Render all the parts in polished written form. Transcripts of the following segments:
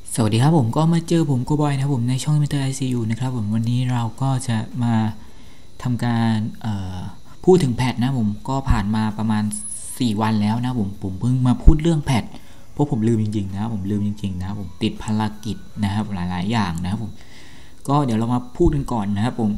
สวัสดีครับผมก็มาเจอผมโกบอยนะครับผมในช่องมิเตอร์ไอซียูนะครับผมวันนี้เราก็จะมาทำการพูดถึงแพทนะผมก็ผ่านมาประมาณ4วันแล้วนะผมเพิ่งมาพูดเรื่องแพทเพราะผมลืมจริงๆนะผมลืมจริงๆนะผมติดภารกิจนะครับหลายๆอย่างนะครับผมก็เดี๋ยวเรามาพูดกันก่อนนะครับผม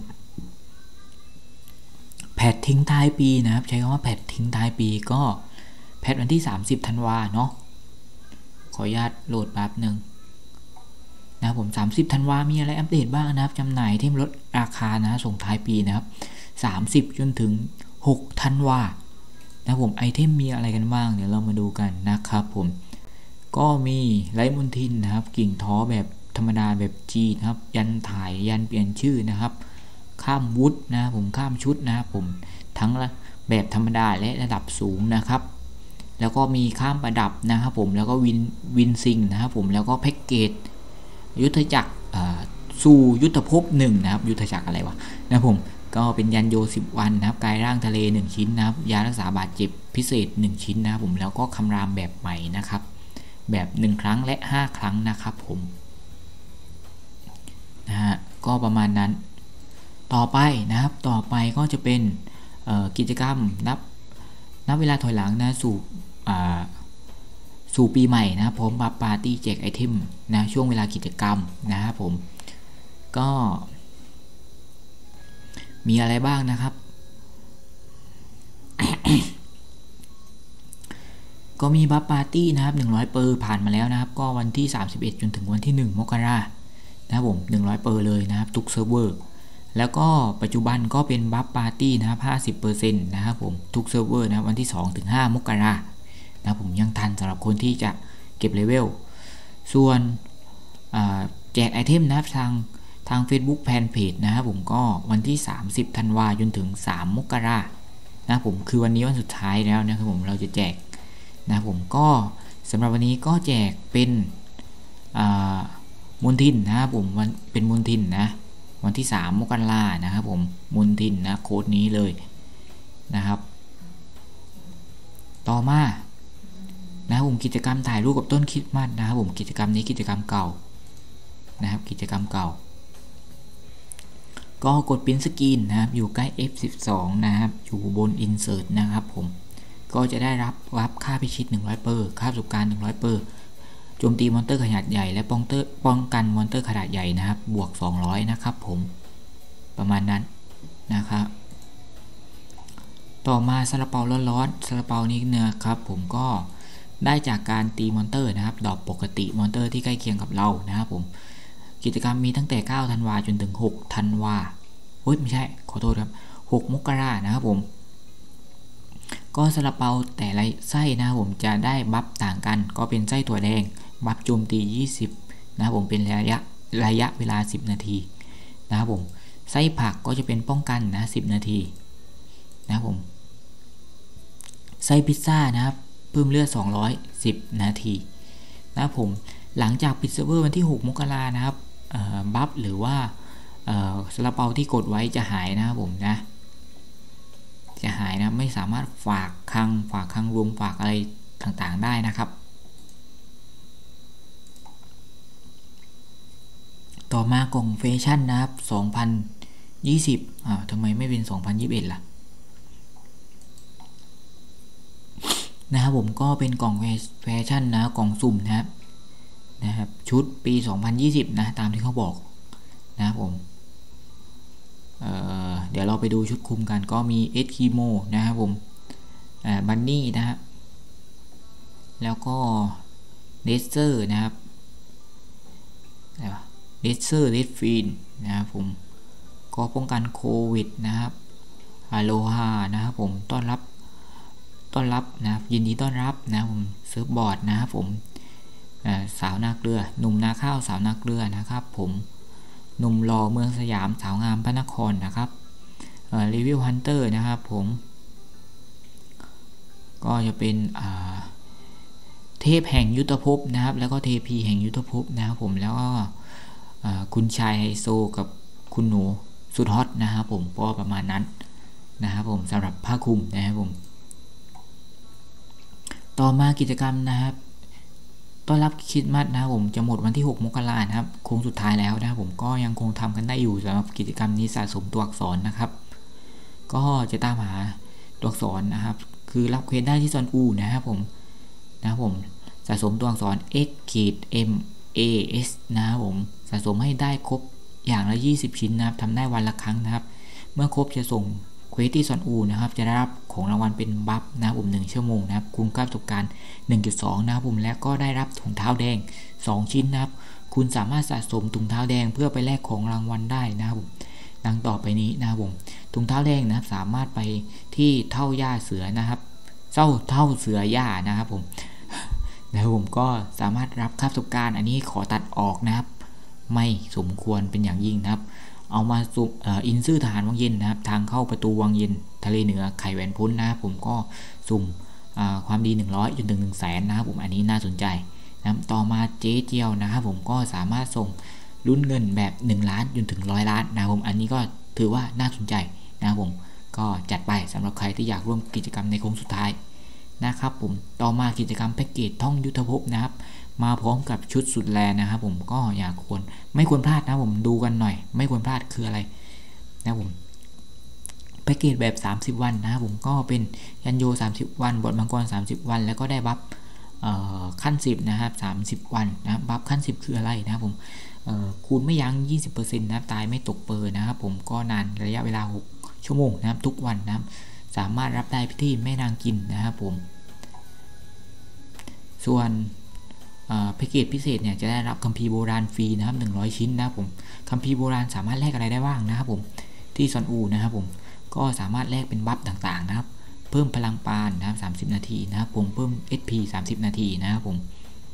แพททิ้งท้ายปีนะครับใช้คำว่าแพททิ้งท้ายปีก็แพทวันที่30ธันวาเนาะขออนุญาตโหลดแป๊บนึงนะผม30ธันวามีอะไรอัปเดตบ้างนะครับจำหน่ายที่ลดราคานะส่งท้ายปีนะครับ30จนถึง6ธันวานะผมไอเทมมีอะไรกันบ้างเดี๋ยวเรามาดูกันนะครับผมก็มีไลท์มนทินนะครับกิ่งท้อแบบธรรมดาแบบจีนะครับยันถ่ายยันเปลี่ยนชื่อนะครับข้ามวุฒนะผมข้ามชุดนะครับผมทั้งแบบธรรมดาและระดับสูงนะครับแล้วก็มีข้ามประดับนะครับผมแล้วก็วินซิงนะครับผมแล้วก็แพ็กเกจยุทธจักรสู่ยุทธภพ1นะครับยุทธจักรอะไรวะนะผมก็เป็นยันโย10วันนะครับกายร่างทะเล1ชิ้นนะครับยารักษาบาดเจ็บพิเศษ1ชิ้นนะครับผมแล้วก็คำรามแบบใหม่นะครับแบบ1ครั้งและ5ครั้งนะครับผมนะฮะก็ประมาณนั้นต่อไปนะครับต่อไปก็จะเป็นกิจกรรมนับเวลาถอยหลังนะสู่ปีใหม่นะพร้อมบัฟปาร์ตี้แจกไอเทมนะช่วงเวลากิจกรรมนะครับผมก็มีอะไรบ้างนะครับ ก็มีบัฟปาร์ตี้นะครับ100เปอร์ผ่านมาแล้วนะครับก็วันที่31จนถึงวันที่1มกรานะครับผม100เปอร์เลยนะครับทุกเซิร์ฟเวอร์แล้วก็ปัจจุบันก็เป็นบัฟปาร์ตี้นะครับ 50% นะครับผมทุกเซิร์ฟเวอร์นะวันที่2ถึง5มกรานะผมยังทันสำหรับคนที่จะเก็บเลเวลส่วนแจกไอเทมนะครับทาง Facebook Fanpage นะครับผมก็วันที่30ธันวาจนถึง3มกรานะผมคือวันนี้วันสุดท้ายแล้วนะครับผมเราจะแจกนะผมก็สำหรับวันนี้ก็แจกเป็นมนทินนะครับผมเป็นมนทินนะวันที่3มกรานะครับผมมนทินนะโค้ดนี้เลยนะครับต่อมานะครับผมกิจกรรมถ่ายรูปกับต้นคริสต์มาสนะครับผมกิจกรรมนี้กิจกรรมเก่านะครับกิจกรรมเก่าก็กดปริ้นสกรีนนะครับอยู่ใกล้ F12 นะครับอยู่บน Insert นะครับผมก็จะได้รับค่าพิชิต100เปอร์ค่าประสบการณ์100เปอร์โจมตีมอนเตอร์ขนาดใหญ่และป้องกันมอนเตอร์ขนาดใหญ่นะครับบวก200นะครับผมประมาณนั้นนะครับต่อมาซาลาเปาร้อนๆซาลาเปานี้นะครับผมก็ได้จากการตีมอนเตอร์นะครับดอกปกติมอนเตอร์ที่ใกล้เคียงกับเรานะครับผมกิจกรรมมีตั้งแต่9ธันวาจนถึง6ธันวาไม่ใช่ขอโทษครับ6มกรานะครับผมก็ซาลาเปาแต่ละไส้นะครับผมจะได้บัฟต่างกันก็เป็นไส้ถั่วแดงบัฟโจมตี20นะครับผมเป็นระยะเวลา10นาทีนะครับผมไส้ผักก็จะเป็นป้องกันนะ10นาทีนะครับผมไส้พิซซ่านะครับเพิ่มเลือด210นาทีนะครับผมหลังจากปิดเซิร์ฟเวอร์วันที่6มกรานะครับบัฟหรือว่าซาลาเปาที่กดไว้จะหายนะครับผมนะจะหายนะไม่สามารถฝากคลังรวมฝากอะไรต่างๆได้นะครับต่อมากล่องแฟชั่นนะครับ2020ทำไมไม่เป็น2021ล่ะนะครับผมก็เป็นกล่องแฟชั่นนะกล่องสุ่มนะครับชุดปี2020นะตามที่เขาบอกนะครับผมเดี๋ยวเราไปดูชุดคุมกันก็มีเอสคีโมนะครับผมบันนี่นะครับแล้วก็เดสเซอร์นะครับเดสเซอร์เดสฟีนนะครับผมก็ป้องกันโควิดนะครับอโลฮานะครับผมต้อนรับนะครับยินดีต้อนรับนะผมเซิร์ฟบอร์ดนะครับผมสาวนาเกลือหนุ่มนาข้าวสาวนาเกลือนะครับผมหนุ่มรอเมืองสยามสาวงามพระนครนะครับรีวิวฮันเตอร์นะครับผมก็จะเป็นเทพแห่งยุทธภพนะครับแล้วก็เทพีแห่งยุทธภพนะครับผมแล้วก็คุณชายไฮโซกับคุณหนูสุดฮอตนะครับผมก็ประมาณนั้นนะครับผมสำหรับผ้าคลุมนะครับผมต่อมากิจกรรมนะครับต้อนรับคริสต์มาสนะครับผมจะหมดวันที่6 มกราคมนะครับโค้งสุดท้ายแล้วนะครับผมก็ยังคงทำกันได้อยู่สำหรับกิจกรรมนี้สะสมตัวอักษรนะครับก็จะตามหาตัวอักษรนะครับคือรับเควสได้ที่ซอนอูนะครับผมสะสมตัวอักษร x m a s นะครับผมสะสมให้ได้ครบอย่างละ20 ชิ้นนะครับทำได้วันละครั้งนะครับเมื่อครบจะส่งเควสที่ซอนอูนะครับจะได้รับของรางวัลเป็นบัฟนะครับผม1 ชั่วโมงนะครับคุ้มค่าประสบการณ์ 1.2 นะครับผมและก็ได้รับถุงเท้าแดง2 ชิ้นนะครับคุณสามารถสะสมถุงเท้าแดงเพื่อไปแลกของรางวัลได้นะครับผมดังต่อไปนี้นะครับผมถุงเท้าแดงนะครับสามารถไปที่เท่าหญ้าเสือนะครับเท่าเสือหญ้านะครับผมก็สามารถรับค่าประสบการณ์อันนี้ขอตัดออกนะครับไม่สมควรเป็นอย่างยิ่งนะครับเอามาสุ่มอินซื่อทหารวังเย็นนะครับทางเข้าประตูวังเย็นทะเลเหนือไข่แหวนพ้นนะครับผมก็สุ่มความดี100จนถึง 100,000 นะครับผมอันนี้น่าสนใจนะครับต่อมาเจ๊เจียวนะครับผมก็สามารถส่งลุ้นเงินแบบ1 ล้านจนถึง100 ล้านนะครับผมอันนี้ก็ถือว่าน่าสนใจนะครับผมก็จัดไปสำหรับใครที่อยากร่วมกิจกรรมในโค้งสุดท้ายนะครับผมต่อมากิจกรรมแพ็กเกจท่องยุทธภพนะครับมาพร้อมกับชุดสุดแรงนะครับผมก็ไม่ควรพลาดนะผมดูกันหน่อยไม่ควรพลาดคืออะไรนะผมแพ็กเกจแบบ30 วันนะครับผมก็เป็นยันโย30 วันบทมังกร30 วันแล้วก็ได้บัฟขั้น10นะครับ30 วันนะบัฟขั้น10คืออะไรนะครับผมคูณไม่ยั้ง 20% นะครับตายไม่ตกเปอร์นะครับผมก็นานระยะเวลา6 ชั่วโมงนะครับทุกวันนะครับสามารถรับได้ที่แม่นางกินนะครับผมส่วนแพ็กเกจพิเศษเนี่ยจะได้รับคัมภีร์โบราณฟรีนะครับ100 ชิ้นนะครับผมคัมภีร์โบราณสามารถแลกอะไรได้บ้างนะครับผมที่ซอนอูนะครับผมก็สามารถแลกเป็นบัฟต่างๆนะครับเพิ่มพลังปานนะครับ30 นาทีนะครับผมเพิ่ม SP 30 นาทีนะครับผม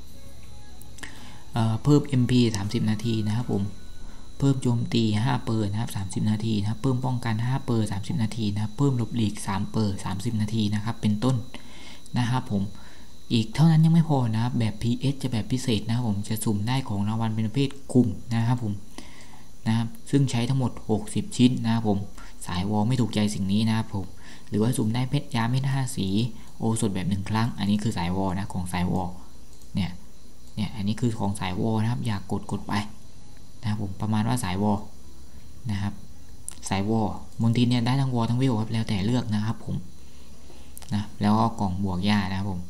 เพิ่ม MP 30 นาทีนะครับผมเพิ่มโจมตี5 เปอร์นะครับ30 นาทีนะครับเพิ่มป้องกัน5 เปอร์30 นาทีนะครับเพิ่มหลบหลีก3 เปอร์30 นาทีนะครับเป็นต้นนะครับผมอีกเท่านั้นยังไม่พอนะครับแบบ PS จะแบบพิเศษนะครับผมจะสุ่มได้ของรางวัลเป็นประเภทกลุ่มนะครับผมนะครับซึ่งใช้ทั้งหมด60 ชิ้นนะครับผมสายวอลไม่ถูกใจสิ่งนี้นะครับผมหรือว่าสุ่มได้เพชรยาเม็ด5 สีโอสดแบบ1 ครั้งอันนี้คือสายวอลนะของสายวอลเนี่ยอันนี้คือของสายวอลนะครับอยากกดไปนะครับผมประมาณว่าสายวอลนะครับสายวอลมนทินเนี่ยได้ทั้งวอลทั้งวิวครับแล้วแต่เลือกนะครับผมนะแล้วก็กล่องบวกหญ้านะครับผม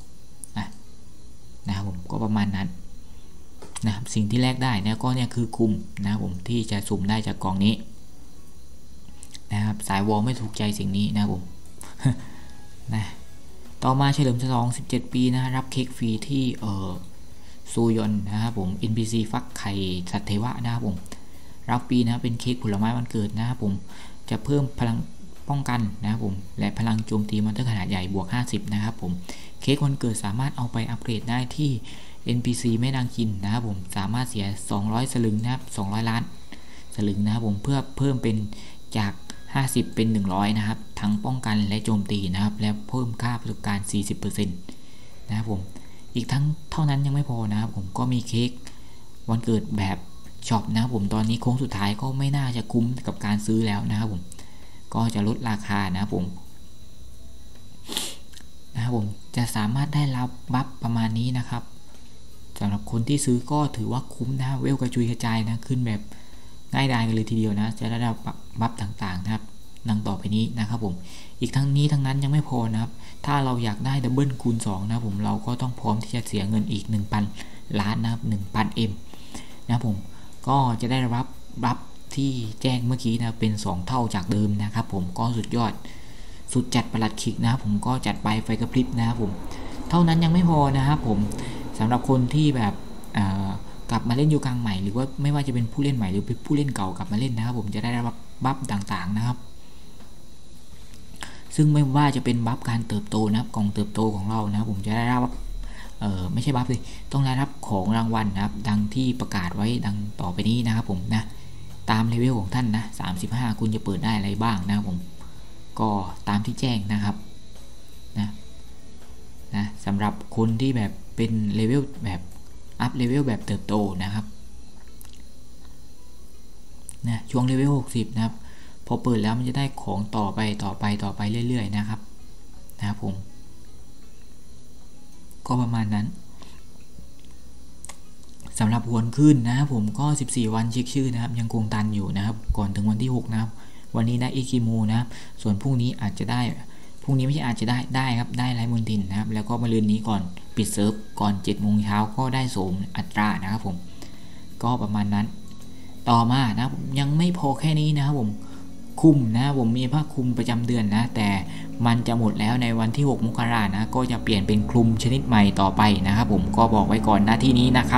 นะครับผมก็ประมาณนั้นนะครับสิ่งที่แลกได้เนี่ยก็เนี่ยคือคุมนะครับผมที่จะสุ่มได้จากกล่องนี้นะครับสายวอลไม่ถูกใจสิ่งนี้นะครับผม นะต่อมาเฉลิมฉลอง17 ปีนะรับเค้กฟรีที่ซูยอนนะครับผม NPC ฟักไข่สัตเทวะนะครับผมรับฟรีนะเป็นเค้กผลไม้วันเกิดนะครับผมจะเพิ่มพลังป้องกันนะครับผมและพลังโจมตีมอนเตอร์ขนาดใหญ่บวก50นะครับผมเค้กวันเกิดสามารถเอาไปอัปเกรดได้ที่ NPC แม่นางกินนะครับผมสามารถเสีย200 สลึงนะครับ200 ล้านสลึงนะครับผมเพื่อเพิ่มเป็นจาก50เป็น100นะครับทั้งป้องกันและโจมตีนะครับและเพิ่มค่าประสบการณ์ 40% นะครับผมอีกทั้งเท่านั้นยังไม่พอนะครับผมก็มีเค้กวันเกิดแบบช็อปนะครับผมตอนนี้โค้งสุดท้ายก็ไม่น่าจะคุ้มกับการซื้อแล้วนะครับผมก็จะลดราคานะครับผมจะสามารถได้รับบัฟประมาณนี้นะครับสำหรับคนที่ซื้อก็ถือว่าคุ้มนะเวลกระจุยกระจายนะขึ้นแบบง่ายดายกันเลยทีเดียวนะจะได้รับบัฟต่างๆนะครับดังต่อไปนี้นะครับผมอีกทั้งนี้ทั้งนั้นยังไม่พอนะครับถ้าเราอยากได้ดับเบิลคูณ2นะผมเราก็ต้องพร้อมที่จะเสียเงินอีก 1,000 ล้านนะครับ 1,000 M นะผมก็จะได้รับบัฟที่แจ้งเมื่อกี้นะเป็น2 เท่าจากเดิมนะครับผมก็สุดยอดสุดจัดประหลัดขิกนะครับผมก็จัดไปไฟกระพริบนะครับผมเท่านั้นยังไม่พอนะครับผมสำหรับคนที่แบบกลับมาเล่นยูกังใหม่หรือว่าไม่ว่าจะเป็นผู้เล่นใหม่หรือเป็นผู้เล่นเก่ากลับมาเล่นนะครับผมจะได้รับบัฟต่างๆนะครับซึ่งไม่ว่าจะเป็นบัฟการเติบโตนะครับกล่องเติบโตของเรานะครับผมจะได้รับไม่ใช่บัฟเลยต้องได้รับของรางวัลนะครับดังที่ประกาศไว้ดังต่อไปนี้นะครับผมนะตามเลเวลของท่านนะ35คุณจะเปิดได้อะไรบ้างนะครับผมก็ตามที่แจ้งนะครับนะสำหรับคนที่แบบเป็นเลเวลแบบอัพเลเวลแบบเติบโตนะครับนะช่วงเลเวล60นะครับพอเปิดแล้วมันจะได้ของต่อไปเรื่อยๆนะครับผมก็ประมาณนั้นสำหรับหวนขึ้นนะครับผมก็14วันเช็คชื่อนะครับยังคงตันอยู่นะครับก่อนถึงวันที่6นะครับวันนี้ได้อิคิมูนะครับส่วนพรุ่งนี้อาจจะได้พรุ่งนี้ไม่ใช่อาจจะได้ครับได้ไร้มนทินนะครับแล้วก็มะรืนนี้ก่อนปิดเซิร์ฟก่อน7 โมงเช้าก็ได้โสมอัตรานะครับผมก็ประมาณนั้นต่อมานะยังไม่พอแค่นี้นะครับผมคุมนะผมมีผ้าคลุมประจำเดือนนะแต่มันจะหมดแล้วในวันที่6 มกราคมนะก็จะเปลี่ยนเป็นคลุมชนิดใหม่ต่อไปนะครับผมก็บอกไว้ก่อนหน้าที่นี้นะครับ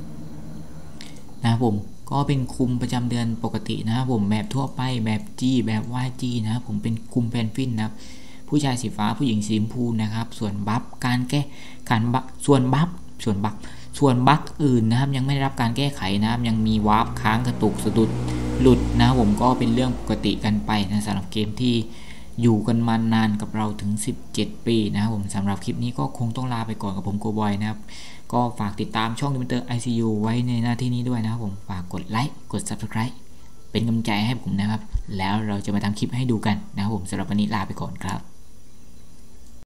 ผมก็เป็นคลุมประจำเดือนปกตินะครับผมแบบทั่วไปแบบ G แบบ YG นะครับผมเป็นคลุมแพนฟินนะครับผู้ชายสีฟ้าผู้หญิงสีชมพูนะครับส่วนบัฟการแก้การบัฟส่วนบั๊กอื่นนะครับยังไม่ได้รับการแก้ไขนะครับยังมีวาร์ปค้างกระตุกสะดุดหลุดนะผมก็เป็นเรื่องปกติกันไปนะสำหรับเกมที่อยู่กันมานานกับเราถึง17 ปีนะครับผมสำหรับคลิปนี้ก็คงต้องลาไปก่อนกับผมโกบอยนะครับก็ฝากติดตามช่องดิมิเตอร์ ICU ไว้ในหน้าที่นี้ด้วยนะครับผมฝากกดไลค์กด Subscribe เป็นกำลังใจให้ผมนะครับแล้วเราจะมาทำคลิปให้ดูกันนะครับผมสำหรับวันนี้ลาไปก่อนครับ